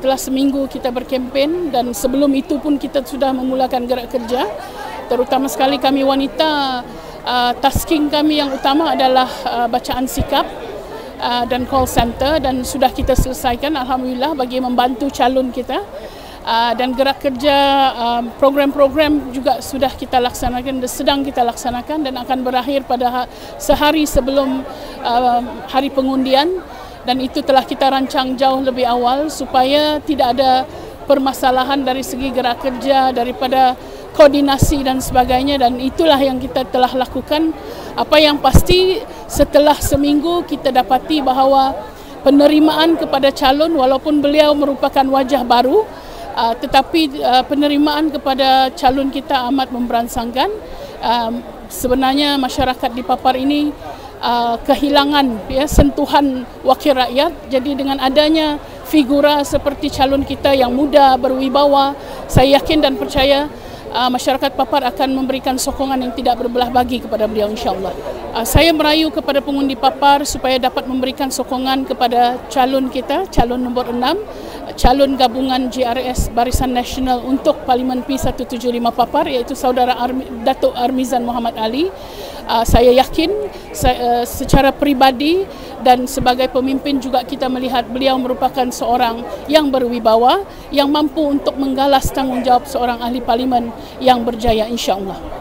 setelah seminggu kita berkempen dan sebelum itu pun kita sudah memulakan gerak kerja. Terutama sekali kami wanita, tasking kami yang utama adalah bacaan sikap dan call center, dan sudah kita selesaikan alhamdulillah bagi membantu calon kita. Dan gerak kerja program-program juga sudah kita laksanakan, sedang kita laksanakan dan akan berakhir pada sehari sebelum hari pengundian, dan itu telah kita rancang jauh lebih awal supaya tidak ada permasalahan dari segi gerak kerja, daripada koordinasi dan sebagainya, dan itulah yang kita telah lakukan. Apa yang pasti setelah seminggu kita dapati bahawa penerimaan kepada calon, walaupun beliau merupakan wajah baru, tetapi penerimaan kepada calon kita amat memberansangkan. Sebenarnya masyarakat di Papar ini kehilangan sentuhan wakil rakyat. Jadi dengan adanya figura seperti calon kita yang muda, berwibawa, saya yakin dan percaya masyarakat Papar akan memberikan sokongan yang tidak berbelah bagi kepada beliau insyaAllah. Saya merayu kepada pengundi Papar supaya dapat memberikan sokongan kepada calon kita, calon nombor 6, calon gabungan GRS Barisan Nasional untuk Parlimen P175 Papar, iaitu saudara Datuk Armizan Muhammad Ali. Saya yakin secara peribadi dan sebagai pemimpin juga kita melihat beliau merupakan seorang yang berwibawa, yang mampu untuk menggalas tanggungjawab seorang ahli parlimen yang berjaya insya-Allah.